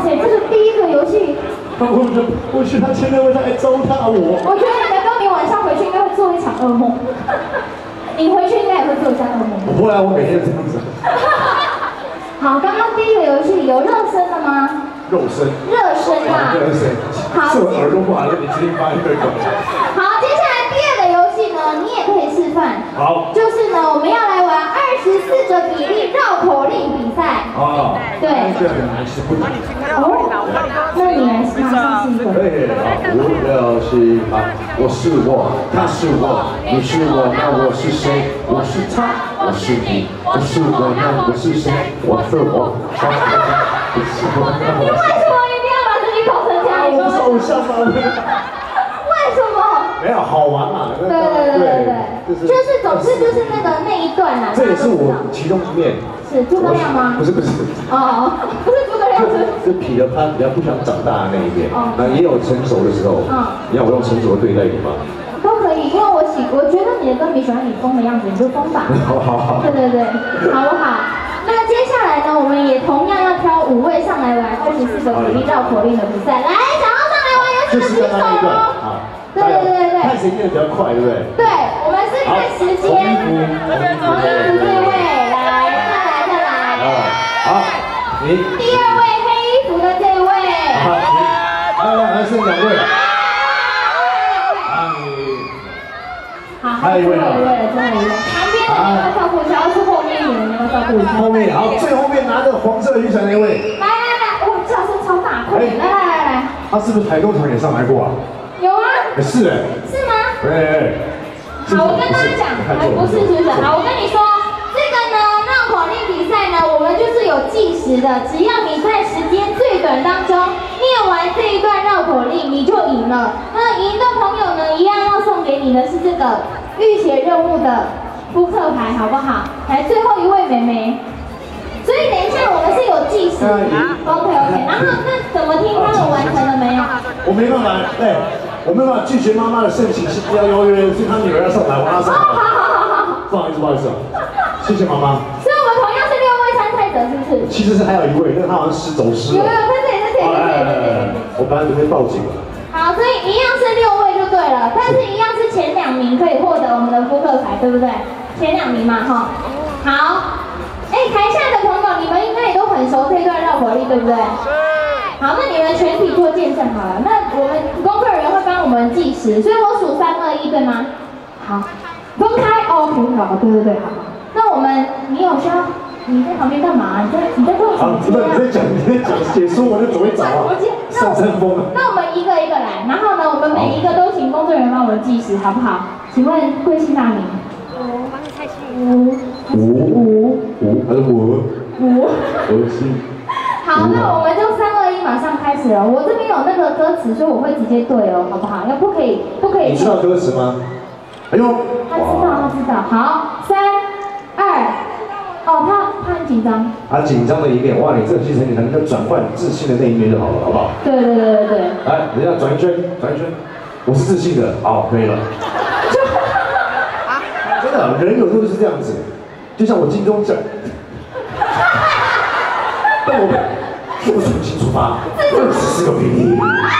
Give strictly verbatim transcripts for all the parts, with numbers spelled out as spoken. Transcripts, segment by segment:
塞，这个第一个游戏， 我觉得，我觉得他前面会来糟蹋我。 我觉得你的歌迷晚上回去应该会做一场噩梦，你回去应该也会做一下噩梦。 不会啊，我每天这样子。 好，刚刚第一个游戏有热身了吗？ 肉身。 热身啊。 热身。 好。 是我耳朵不好，你直接发一个狗。 好，接下来第二个游戏呢，你也可以示范。 好。 就是呢，我们要来玩二十四个比例绕口令比赛。 哦。 对。 这很难是不难。 哦。那你来马上试一个。 对，好，五六七八，我是我，他是我，你是我，那我是谁？我是他，我是你，我是我，那我是谁？我是我，他是我，你是我，那我是谁？ 你为什么一定要把自己搞成这样？ 我不是偶像吗？ 为什么？ 没有好玩嘛？ 对对对对对，就是总之就是那个那一段啦。 这也是我其中一面。 是诸葛亮吗？ 不是不是。 哦，不是诸葛亮，是是痞的他比较不想长大的那一面。哦。那也有成熟的时候。嗯。你要我用成熟的对待你吗？ 都可以，因为我喜，我觉得你的歌迷喜欢你疯的样子，你就疯吧。 好好好。对对对，好不好？那接下来呢，我们也同样要挑五位上来玩二十四个比例绕口令的比赛。来，想要上来玩有请举手哦。好。对对对对。看谁念得比较快，对不对？对，我们是看时间。从衣服这位来，再来再来。 好，你。 第二位黑衣服的这位。 好，你。还有还剩两位。啊，你。 好，还有最后一位了，最后一位。旁边的你要照顾一下，要是后面有人要照顾一下。 后面，好，最后面拿着黄色雨伞那位。 来来来，哇，叫声超大，快点，来来来来。 他是不是台东场也上来过啊？ 有啊。 是哎。 是吗？ 对。 好，我跟大家讲，还不是是不是？好，我跟你说，这个呢绕口令比赛呢，我们就是有计时的，只要你在时间最短当中念完这一段绕口令，你就赢了。那赢的朋友呢，一样要送给你的是这个浴血任务的扑克牌，好不好？来，最后一位妹妹。所以等一下我们是有计时 ，OK OK。然后那怎么听他们完成了没有？ 我没办法，对。我没办法拒绝妈妈的盛情，是要邀约，所以她女儿要上来，我要上来。 好好好好好。 不好意思，不好意思，谢谢妈妈。 所以我们同样是六位参赛者，是不是？ 其实是还有一位，但他好像失走失了。 有有，在这里，在这里，在这里，在这里。 我本来准备报警了。 好，所以一样是六位就对了，但是一样是前两名可以获得我们的扑克牌，对不对？前两名嘛，哈。好。哎，台下的朋友，你们应该也都很熟这段绕口令，对不对？好，那你们全体做见证好了。那我们工作人员会帮我们计时，所以我数三二一，对吗？好，分开哦，好，对对对，好。那我们，你有需要？你在旁边干嘛？你在你在做什么？ 不是你在讲你在讲解说，我就只会找啊。上山峰。那我们一个一个来，然后呢，我们每一个都请工作人员帮我们计时，好不好？请问贵姓大名？ 五，我是蔡心五五五还是五？ 五。 五七。 好，那我们就三二一，马上开始了。我这边有那个歌词，所以我会直接对哦，好不好？要不可以，不可以。 你知道歌词吗？哎呦， 他知道，他知道。好，三二，哦，他他很紧张。 他紧张的一面，哇，你这个其实你能够转换自信的那一面就好了，好不好？ 对对对对对。 来，等一下转一圈，转一圈。我是自信的，好，可以了。真的，人有时候就是这样子，就像我金钟奖。但我们我重新出发，二十四个比例。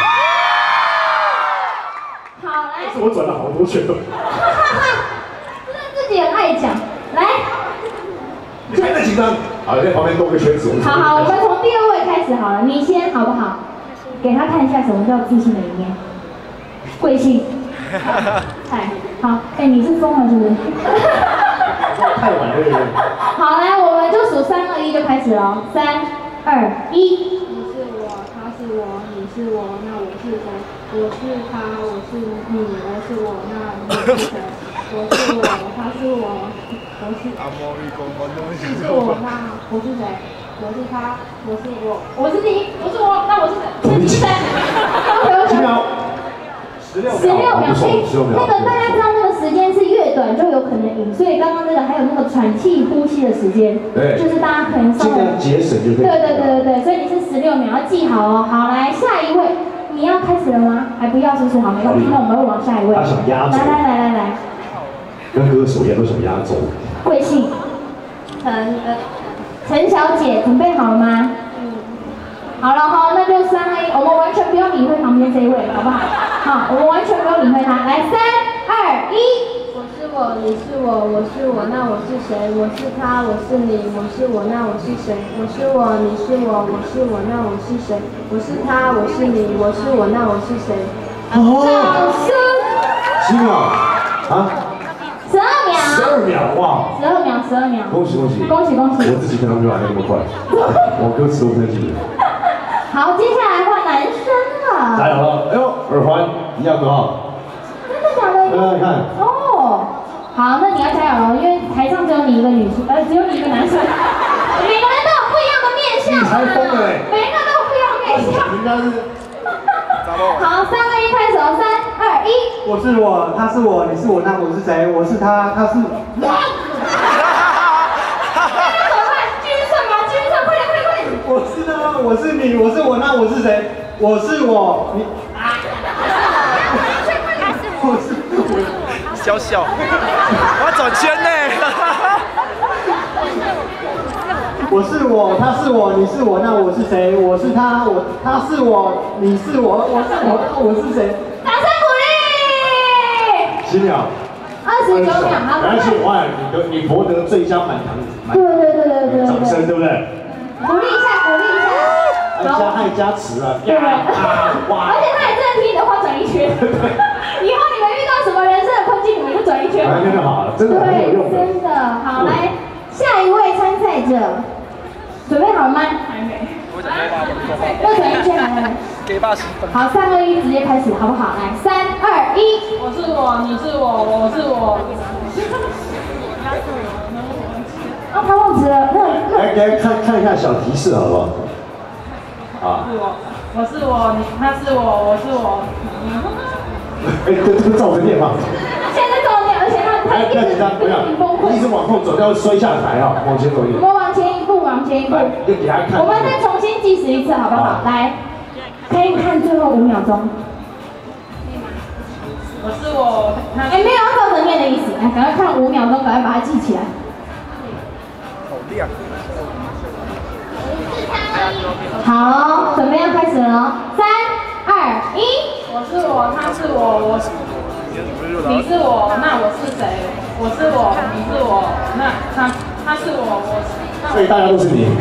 好，来。 我转了好多圈了。 真的自己很爱讲，来。 你还在紧张？好，在旁边兜个圈子。 好好，我们从第二位开始好了，你先好不好？给他看一下什么叫自信的一面。贵姓？哎，好，哎，你是疯了是不是？ 太晚了，对不对？ 好，来，我们就数三二一就开始了，三二一。 你是我，他是我，你是我，那我是谁？我是他，我是你，我是我，那你是谁？我是我，他是我，我是。阿莫咪公公东西。是我，那我是谁？我是他，我是我， 我是你，我是我，那我是谁？你是谁？ 几秒？十六秒。十六秒，哎， 那个大家知道那个时间是越短就有可能赢，所以刚刚那个还有那个喘气、呼吸的时间，对，就是大家可能稍微尽量节省就可以。 对对对对对，所以你是十六秒，要记好哦。好，来下一位，你要开始了吗？还不要，是不是？好，没关系，那我们会往下一位。 他想压轴。 来来来来来， 跟歌手一样都想压轴。 贵姓？陈呃，陈小姐，准备好了吗？ 嗯。 好了哈，那就三二一，我们完全不用理会旁边这一位，好不好？好，我们完全不用理会他。来，三二一。 我是我，你是我，我是我，那我是谁？我是他，我是你，我是我，那我是谁？我是我，你是我，我是我，那我是谁？我是他，我是你，我是我，那我是谁？ 哦， 掌声！ 几秒啊？ 十二秒。 十二秒哇！ 十二秒，十二秒。 恭喜恭喜！ 恭喜恭喜！ 我自己可能没有来的那么快，我歌词都不太记得。 好，接下来换男生了。 加油了！哎呦，耳环一样的哈。 真的假的？ 来来看。 哦，好，那你要加油了，因为台上只有你一个女生，呃，只有你一个男生，每个人都有不一样的面相啊。 你才疯了哎！ 每个人都有不一样的面相。 应该是。 好，三二一，开始哦，三二一。 我是我，他是我，你是我，那我是谁？我是他，他是。 那怎么办？继续算吧，继续算，快点，快点，快点。 我是他，我是你，我是我，那我是谁？我是我，你。啊！我是我。 小小，我要转圈呢。 我是我，他是我，你是我，那我是谁？我是他，我他是我，你是我，我是我，那我是谁？ 掌声鼓励。 七秒。 二十九秒，好。 没关系，哇，你得你博得最佳满堂。 对对对对对对。 掌声对不对？ 鼓励一下，鼓励一下。 爱加爱加词啊！ 对。而且他也真的听你的话转一圈。以后你们遇到什么人生的困境，你们就转一圈。 真的好，真的很有用的。 真的好，来下一位参赛者。准备好了吗？还没。要转一圈来来来。 给八十分。 好，三二一，直接开始，好不好？来，三二一。 我是我，你是我，我是我。 哦，他忘记了，那来给看看一下小提示好不好？啊。 是我，我是我，你他是我，我是我。 哎，这这个照着念嘛。 现在照着念，而且他他一直一直崩溃， 一直往后走，要摔下台啊，往前走一点。 我们往前一步，往前一步。 就给他看。 我们再重新计时一次，好不好？来，可以看最后五秒钟。 我是我， 哎，没有要照着念的意思，来，赶快看五秒钟，赶快把它记起来。 好亮。 好，准备要开始了，三二一。 我是我，他是我，我是你是我，那我是谁？我是我，你是我，那他他是我，我是。 所以大家都是你。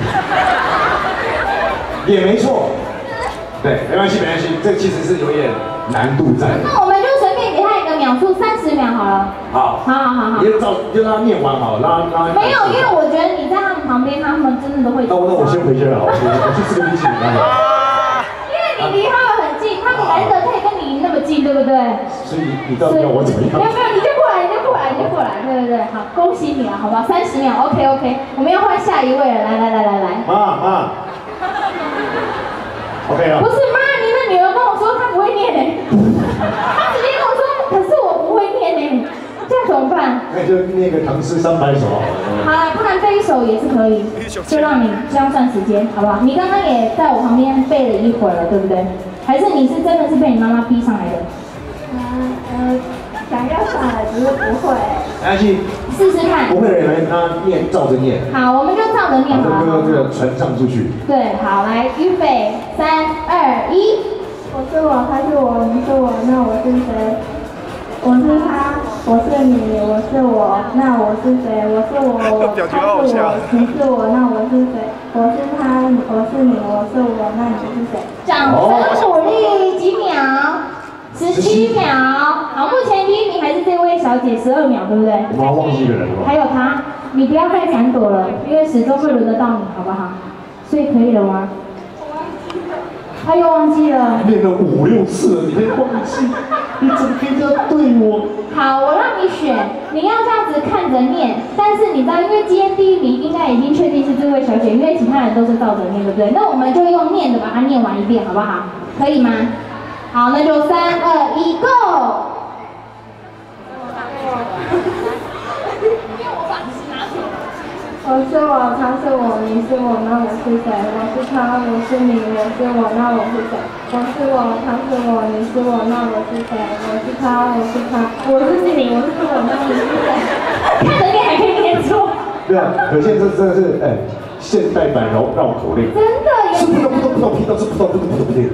也没错。对，没关系，没关系，这其实是有点难度在的。 那我们就随便给他一个秒数，三十秒好了。 好。 好好好好。 你就照，就让他念完好了，让他让他。 没有，因为我觉得你在他们旁边，他们真的都会。 那我那我先回去了，我我去吃个冰淇淋啊。 因为你离他们很近，他们难得可以跟你那么近，对不对？ 所以你你到底要我怎么样？ 没有没有，你就过来，你就过来，你就过来，对对对，好，恭喜你了，好不好？三十秒 ，OK OK， 我们要换下一位了，来来来来来。 妈妈。OK 了。 不是妈，你的女儿跟我说她不会念呢，她直接跟我说，可是我不会念呢，这样怎么办？ 那就念个唐诗三百首好了。 好了，不然背一首也是可以，就让你这样算时间，好不好？你刚刚也在我旁边背了一会儿了，对不对？还是你是真的是被你妈妈逼上来的？ 嗯嗯，想要上来，只是不会。 来去试试看。 不会的人让他念，照着念。 好，我们就照着念好了。 这个这个传唱出去。 对，好，来，预备，三二一。 我是我，他是我，你是我，那我是谁？我是他，我是你，我是我，那我是谁？我是我，我他是我，你是我，那我是谁？我是他，我是你，我是我，那你是谁？ 掌声鼓励，几秒？十七秒。好，目前第一名还是这位小姐，十二秒，对不对？ 我们忘记一个人了。 还有她，你不要再闪躲了，因为始终会轮得到你，好不好？所以可以了吗？他又忘记了。 练了五六次了，你还忘记？你怎么可以这样对我？ 好，我让你选，你要这样子看着念，但是你知道，因为今天第一名应该已经确定是这位小姐，因为其他人都是照着念，对不对？那我们就用念的把它念完一遍，好不好？可以吗？好，那就三二一，Go！ 我是我，他是我，你是我，那我是谁？我是他，我是你，我是我，那我是谁？我是我，他是我，你是我，那我是谁？我是他，我是他，我是你，我是我，那你是谁？ 看着念还可以念错。 对啊，可见这真的是哎，现代版绕绕口令。 真的，也不懂不懂不懂屁，都是不懂不懂不懂不懂。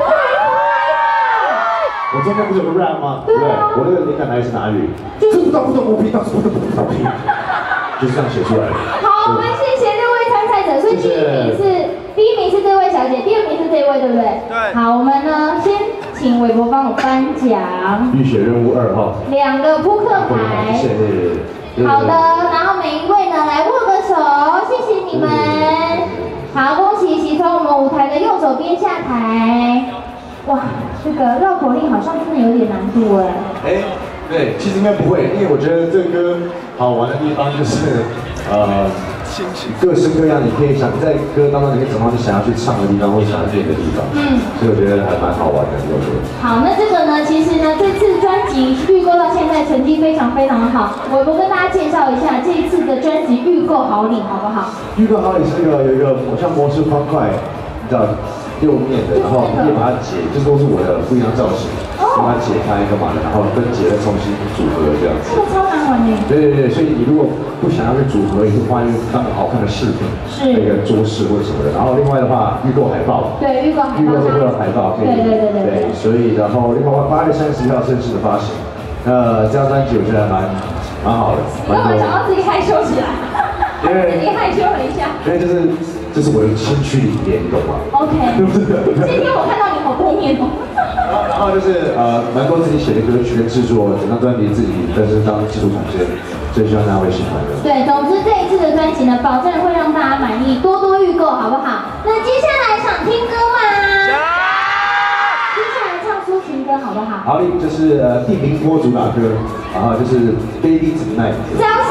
我中间不是有个 rap 吗？对，我那个灵感来自哪里？就是不懂不懂不屁，都是不懂不懂不懂屁，就是这样写出来的。 好，我们谢谢六位参赛者，所以第一名是第一名是这位小姐，第二名是这位，对不对？ 对。 好，我们呢先请韦伯帮我颁奖。 浴血任务二号。 两个扑克牌。 谢谢。 好的，然后每一位呢来握个手，谢谢你们。好，恭喜喜从我们舞台的右手边下台。哇，这个绕口令好像真的有点难度哎。 哎，对，其实应该不会，因为我觉得这个歌好玩的地方就是，呃，各式各样，你可以想在歌当中你可以找到你想要去唱的地方，或想要练的地方。嗯，所以我觉得还蛮好玩的，我觉得。好， 那这个呢，其实呢，这次专辑预购到现在成绩非常非常的好。我我跟大家介绍一下这一次的专辑预购好礼，好不好？ 预购好礼是那个有一个好像魔术方块，你知道。六面的，然后你可以把它解，这都是我的不一样造型，把它解开干嘛的，然后分解再重新组合这样子。 这个超难玩的。 对对对，所以你如果不想要去组合，也是换一个当好看的饰品，是一个桌饰或者什么的。然后另外的话，预购海报， 对，预购海报， 预购这个海报， 对对对对对。 所以然后另外八月三十一号正式的发行，呃，这张专辑我觉得蛮蛮好的。 你干嘛想要自己害羞起来？ 因为自己害羞了一下。 因为就是。这是我的新区里面，你懂吗 ？OK。对不对？今天我看到你好多面哦。 然后，然后就是呃，蛮多自己写的歌曲跟制作，整张专辑自己但是当技术总监，所以希望大家会喜欢的。对，总之这一次的专辑呢，保证会让大家满意，多多预购，好不好？那接下来想听歌吗？接下来唱抒情歌好不好？好，就是呃，地平波主打歌，然后就是 Baby Tonight。